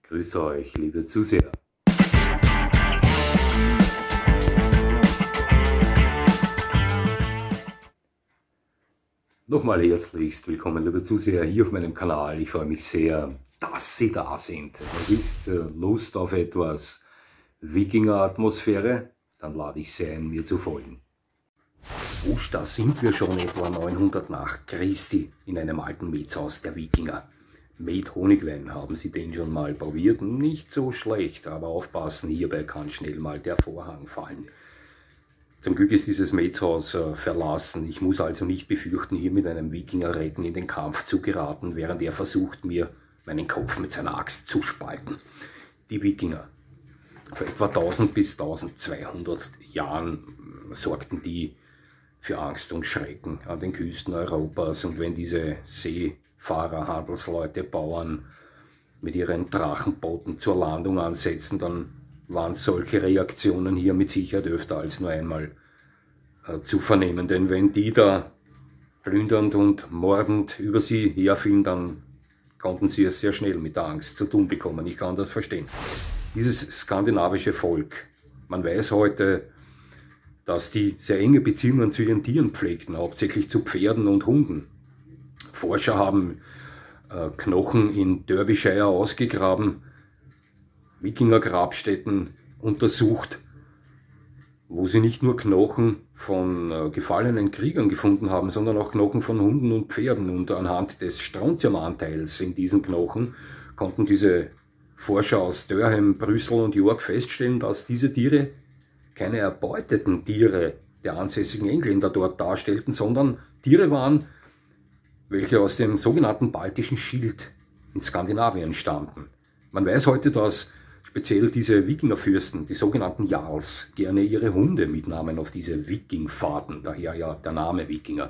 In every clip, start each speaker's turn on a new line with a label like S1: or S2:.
S1: Grüß euch, liebe Zuseher. Nochmal herzlichst willkommen, liebe Zuseher, hier auf meinem Kanal. Ich freue mich sehr, dass Sie da sind. Ihr wisst, Lust auf etwas Wikinger-Atmosphäre? Dann lade ich Sie ein, mir zu folgen. Da sind wir schon etwa 900 nach Christi in einem alten Metshaus der Wikinger. Met Honigwein, haben Sie den schon mal probiert? Nicht so schlecht, aber aufpassen, hierbei kann schnell mal der Vorhang fallen. Zum Glück ist dieses Metshaus verlassen. Ich muss also nicht befürchten, hier mit einem Wikinger-Recken in den Kampf zu geraten, während er versucht, mir meinen Kopf mit seiner Axt zu spalten. Die Wikinger. Vor etwa 1000 bis 1200 Jahren sorgten die für Angst und Schrecken an den Küsten Europas. Und wenn diese Seefahrer, Handelsleute, Bauern mit ihren Drachenbooten zur Landung ansetzen, dann waren solche Reaktionen hier mit Sicherheit öfter als nur einmal zu vernehmen. Denn wenn die da plündernd und mordend über sie herfielen, dann konnten sie es sehr schnell mit der Angst zu tun bekommen. Ich kann das verstehen. Dieses skandinavische Volk, man weiß heute, dass die sehr enge Beziehungen zu ihren Tieren pflegten, hauptsächlich zu Pferden und Hunden. Forscher haben Knochen in Derbyshire ausgegraben, Wikinger-Grabstätten untersucht, wo sie nicht nur Knochen von gefallenen Kriegern gefunden haben, sondern auch Knochen von Hunden und Pferden. Und anhand des Strontiumanteils in diesen Knochen konnten diese Forscher aus Durham, Brüssel und York feststellen, dass diese Tiere keine erbeuteten Tiere der ansässigen Engländer dort darstellten, sondern Tiere waren, welche aus dem sogenannten baltischen Schild in Skandinavien stammten. Man weiß heute, dass speziell diese Wikingerfürsten, die sogenannten Jarls, gerne ihre Hunde mitnahmen auf diese Wikingfahrten, daher ja der Name Wikinger.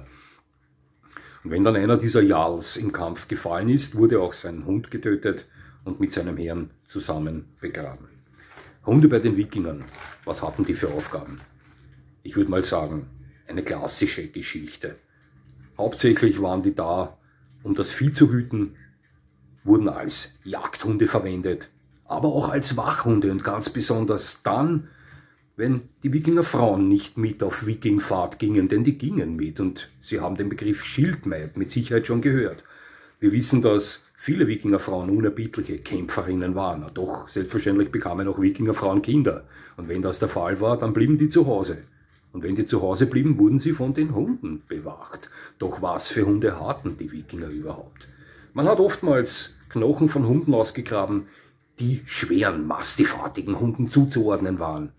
S1: Und wenn dann einer dieser Jarls im Kampf gefallen ist, wurde auch sein Hund getötet und mit seinem Herrn zusammen begraben. Hunde bei den Wikingern, was hatten die für Aufgaben? Ich würde mal sagen, eine klassische Geschichte. Hauptsächlich waren die da, um das Vieh zu hüten, wurden als Jagdhunde verwendet, aber auch als Wachhunde und ganz besonders dann, wenn die Wikingerfrauen nicht mit auf Wikingfahrt gingen, denn die gingen mit und Sie haben den Begriff Schildmaid mit Sicherheit schon gehört. Wir wissen, dass viele Wikingerfrauen unerbittliche Kämpferinnen waren, doch selbstverständlich bekamen auch Wikingerfrauen Kinder und wenn das der Fall war, dann blieben die zu Hause. Und wenn die zu Hause blieben, wurden sie von den Hunden bewacht. Doch was für Hunde hatten die Wikinger überhaupt? Man hat oftmals Knochen von Hunden ausgegraben, die schweren, mastiffartigen Hunden zuzuordnen waren.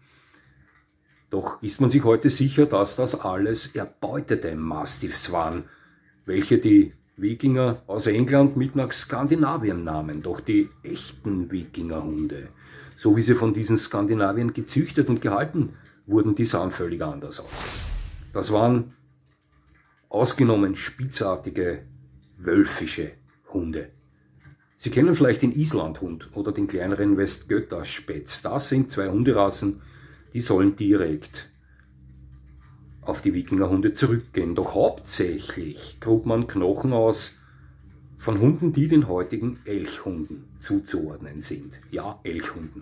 S1: Doch ist man sich heute sicher, dass das alles erbeutete Mastiffs waren, welche die Wikinger aus England mit nach Skandinavien nahmen. Doch die echten Wikingerhunde, so wie sie von diesen Skandinavien gezüchtet und gehalten wurden, die sahen völlig anders aus. Das waren ausgenommen spitzartige, wölfische Hunde. Sie kennen vielleicht den Islandhund oder den kleineren Westgötaspetz. Das sind zwei Hunderassen, die sollen direkt auf die Wikingerhunde zurückgehen. Doch hauptsächlich grub man Knochen aus von Hunden, die den heutigen Elchhunden zuzuordnen sind. Ja, Elchhunden.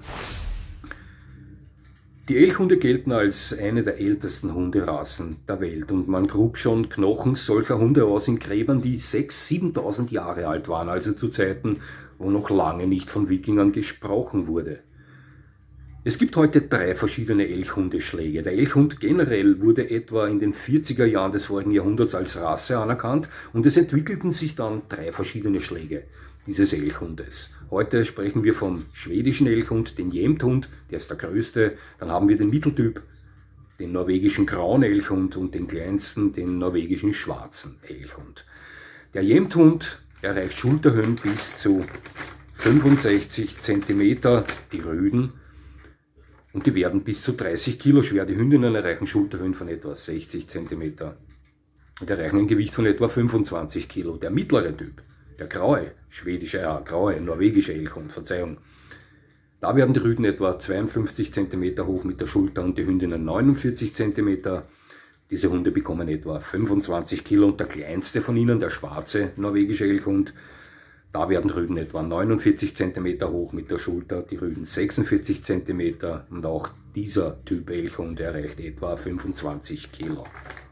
S1: Die Elchhunde gelten als eine der ältesten Hunderassen der Welt und man grub schon Knochen solcher Hunde aus in Gräbern, die 6.000 bis 7.000 Jahre alt waren, also zu Zeiten, wo noch lange nicht von Wikingern gesprochen wurde. Es gibt heute 3 verschiedene Elchhundeschläge. Der Elchhund generell wurde etwa in den 40er Jahren des vorigen Jahrhunderts als Rasse anerkannt und es entwickelten sich dann 3 verschiedene Schläge dieses Elchhundes. Heute sprechen wir vom schwedischen Elchhund, den Jämthund, der ist der größte. Dann haben wir den Mitteltyp, den norwegischen grauen Elchhund und den kleinsten, den norwegischen schwarzen Elchhund. Der Jämthund erreicht Schulterhöhen bis zu 65 cm, die Rüden, und die werden bis zu 30 Kilo schwer. Die Hündinnen erreichen Schulterhöhen von etwa 60 cm und erreichen ein Gewicht von etwa 25 Kilo. Der mittlere Typ, der graue norwegische Elchhund, Verzeihung, da werden die Rüden etwa 52 cm hoch mit der Schulter und die Hündinnen 49 cm. Diese Hunde bekommen etwa 25 Kilo und der kleinste von ihnen, der schwarze norwegische Elchhund, Da werden Rüden etwa 49 cm hoch mit der Schulter, die Rüden 46 cm und auch dieser Typ Elchhund erreicht etwa 25 Kilo.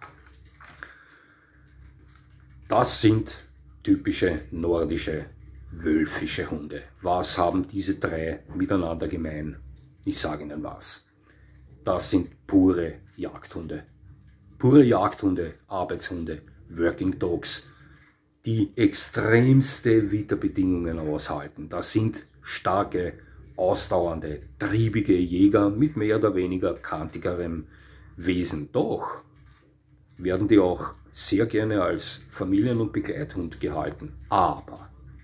S1: Das sind typische nordische wölfische Hunde. Was haben diese drei miteinander gemein? Ich sage Ihnen was. Das sind pure Jagdhunde. Pure Jagdhunde, Arbeitshunde, Working Dogs, die extremste Witterbedingungen aushalten. Das sind starke, ausdauernde, triebige Jäger mit mehr oder weniger kantigerem Wesen. Doch werden die auch sehr gerne als Familien- und Begleithund gehalten. Aber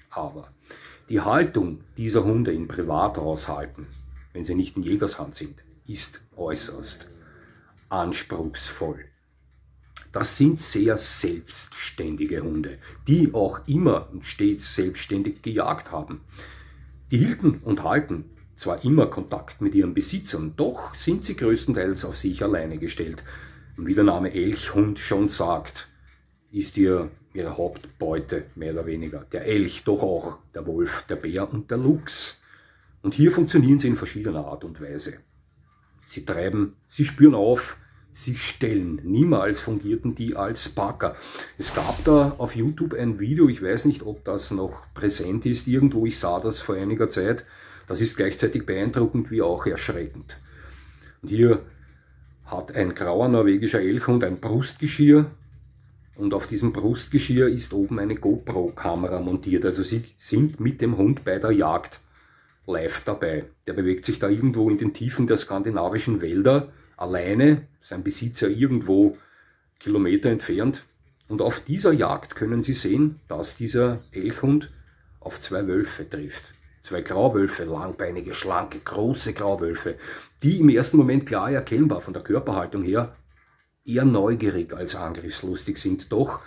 S1: die Haltung dieser Hunde in Privathaushalten, wenn sie nicht in Jägershand sind, ist äußerst anspruchsvoll. Das sind sehr selbstständige Hunde, die auch immer und stets selbstständig gejagt haben. Die hielten und halten zwar immer Kontakt mit ihren Besitzern, doch sind sie größtenteils auf sich alleine gestellt. Und wie der Name Elchhund schon sagt, ist ihre Hauptbeute mehr oder weniger der Elch, doch auch der Wolf, der Bär und der Luchs. Und hier funktionieren sie in verschiedener Art und Weise. Sie treiben, sie spüren auf, sie stellen. Niemals fungierten die als Packer. Es gab da auf YouTube ein Video, ich weiß nicht, ob das noch präsent ist irgendwo, ich sah das vor einiger Zeit. Das ist gleichzeitig beeindruckend wie auch erschreckend. Und hier hat ein grauer norwegischer Elchhund ein Brustgeschirr und auf diesem Brustgeschirr ist oben eine GoPro-Kamera montiert. Also sie sind mit dem Hund bei der Jagd live dabei. Der bewegt sich da irgendwo in den Tiefen der skandinavischen Wälder alleine, sein Besitzer irgendwo Kilometer entfernt. Und auf dieser Jagd können Sie sehen, dass dieser Elchhund auf zwei Wölfe trifft. Zwei Grauwölfe, langbeinige, schlanke, große Grauwölfe, die im ersten Moment klar erkennbar von der Körperhaltung her eher neugierig als angriffslustig sind. Doch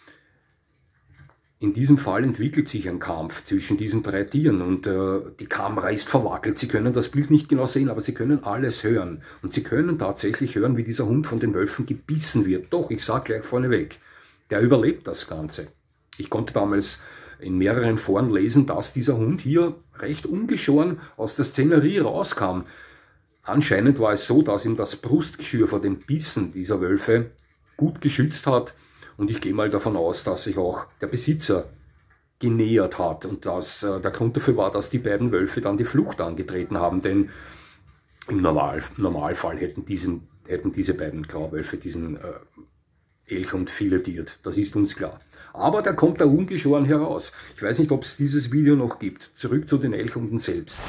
S1: in diesem Fall entwickelt sich ein Kampf zwischen diesen drei Tieren und die Kamera ist verwackelt. Sie können das Bild nicht genau sehen, aber Sie können alles hören. Und Sie können tatsächlich hören, wie dieser Hund von den Wölfen gebissen wird. Doch, ich sage gleich vorneweg, der überlebt das Ganze. Ich konnte damals in mehreren Foren lesen, dass dieser Hund hier recht ungeschoren aus der Szenerie rauskam. Anscheinend war es so, dass ihm das Brustgeschirr vor den Bissen dieser Wölfe gut geschützt hat. Und ich gehe mal davon aus, dass sich auch der Besitzer genähert hat. Und dass der Grund dafür war, dass die beiden Wölfe dann die Flucht angetreten haben. Denn im Normalfall hätten diese beiden Grauwölfe diesen Elchhund filetiert. Das ist uns klar. Aber der kommt da ungeschoren heraus. Ich weiß nicht, ob es dieses Video noch gibt. Zurück zu den Elchhunden selbst.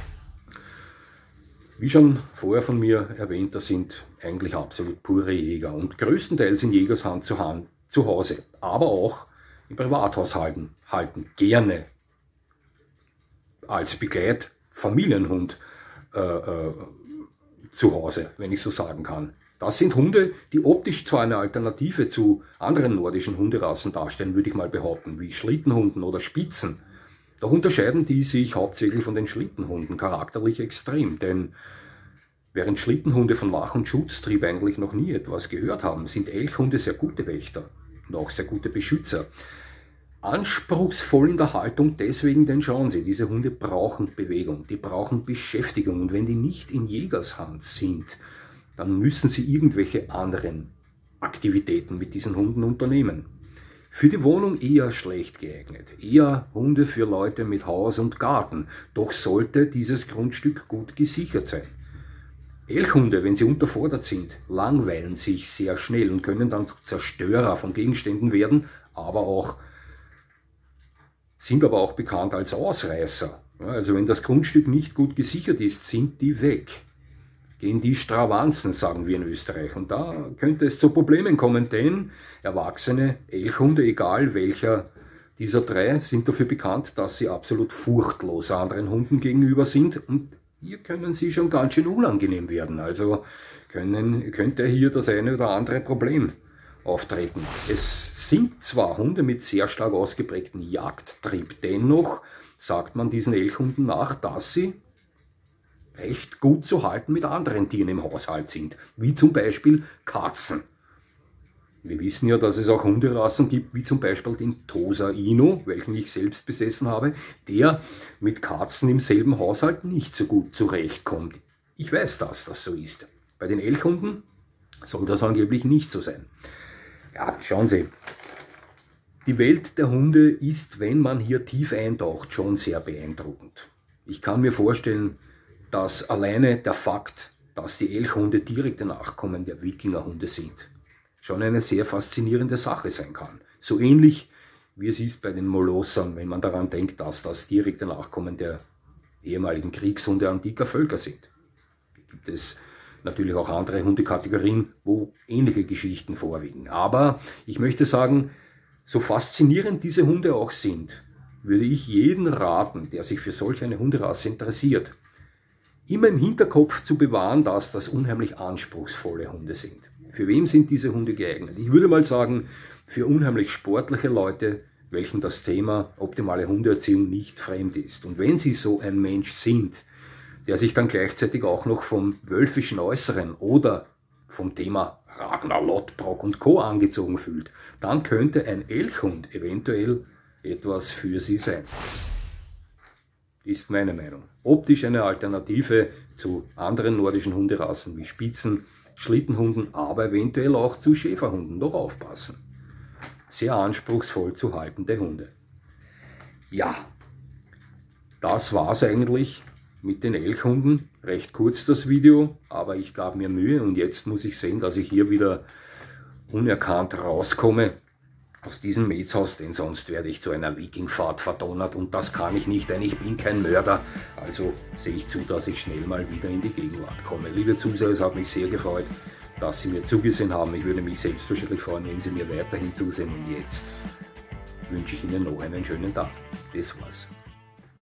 S1: Wie schon vorher von mir erwähnt, das sind eigentlich absolut pure Jäger und größtenteils in Jägershand zu Hause, aber auch im Privathaushalten halten gerne als Familienhund zu Hause, wenn ich so sagen kann. Das sind Hunde, die optisch zwar eine Alternative zu anderen nordischen Hunderassen darstellen, würde ich mal behaupten, wie Schlittenhunden oder Spitzen. Doch unterscheiden die sich hauptsächlich von den Schlittenhunden charakterlich extrem, denn während Schlittenhunde von Wach- und Schutztrieb eigentlich noch nie etwas gehört haben, sind Elchhunde sehr gute Wächter und auch sehr gute Beschützer. Anspruchsvoll in der Haltung deswegen, denn schauen Sie, diese Hunde brauchen Bewegung, die brauchen Beschäftigung und wenn die nicht in Jägershand sind, dann müssen Sie irgendwelche anderen Aktivitäten mit diesen Hunden unternehmen. Für die Wohnung eher schlecht geeignet, eher Hunde für Leute mit Haus und Garten, doch sollte dieses Grundstück gut gesichert sein. Elchhunde, wenn sie unterfordert sind, langweilen sich sehr schnell und können dann Zerstörer von Gegenständen werden, sind aber auch bekannt als Ausreißer. Also wenn das Grundstück nicht gut gesichert ist, sind die weg. Gehen die Stravanzen, sagen wir in Österreich. Und da könnte es zu Problemen kommen, denn erwachsene Elchhunde, egal welcher dieser drei, sind dafür bekannt, dass sie absolut furchtlos anderen Hunden gegenüber sind. Und hier können sie schon ganz schön unangenehm werden. Also könnte hier das eine oder andere Problem auftreten. Es sind zwar Hunde mit sehr stark ausgeprägtem Jagdtrieb, dennoch sagt man diesen Elchhunden nach, dass sie recht gut zu halten mit anderen Tieren im Haushalt sind, wie zum Beispiel Katzen. Wir wissen ja, dass es auch Hunderassen gibt, wie zum Beispiel den Tosa Inu, welchen ich selbst besessen habe, der mit Katzen im selben Haushalt nicht so gut zurechtkommt. Ich weiß, dass das so ist. Bei den Elchhunden soll das angeblich nicht so sein. Ja, schauen Sie. Die Welt der Hunde ist, wenn man hier tief eintaucht, schon sehr beeindruckend. Ich kann mir vorstellen, dass alleine der Fakt, dass die Elchhunde direkte Nachkommen der Wikingerhunde sind, schon eine sehr faszinierende Sache sein kann. So ähnlich wie es ist bei den Molossern, wenn man daran denkt, dass das direkte Nachkommen der ehemaligen Kriegshunde antiker Völker sind. Gibt es natürlich auch andere Hundekategorien, wo ähnliche Geschichten vorliegen. Aber ich möchte sagen, so faszinierend diese Hunde auch sind, würde ich jeden raten, der sich für solch eine Hunderasse interessiert, immer im Hinterkopf zu bewahren, dass das unheimlich anspruchsvolle Hunde sind. Für wen sind diese Hunde geeignet? Ich würde mal sagen, für unheimlich sportliche Leute, welchen das Thema optimale Hundeerziehung nicht fremd ist. Und wenn sie so ein Mensch sind, der sich dann gleichzeitig auch noch vom wölfischen Äußeren oder vom Thema Ragnar Lodbrok und Co. angezogen fühlt, dann könnte ein Elchhund eventuell etwas für sie sein. Ist meine Meinung. Optisch eine Alternative zu anderen nordischen Hunderassen wie Spitzen, Schlittenhunden, aber eventuell auch zu Schäferhunden. Doch aufpassen. Sehr anspruchsvoll zu haltende Hunde. Ja, das war's eigentlich mit den Elchhunden. Recht kurz das Video, aber ich gab mir Mühe und jetzt muss ich sehen, dass ich hier wieder unerkannt rauskomme aus diesem Mietshaus, denn sonst werde ich zu einer Wikingfahrt verdonnert und das kann ich nicht, denn ich bin kein Mörder. Also sehe ich zu, dass ich schnell mal wieder in die Gegenwart komme. Liebe Zuseher, es hat mich sehr gefreut, dass Sie mir zugesehen haben. Ich würde mich selbstverständlich freuen, wenn Sie mir weiterhin zusehen und jetzt wünsche ich Ihnen noch einen schönen Tag. Das war's.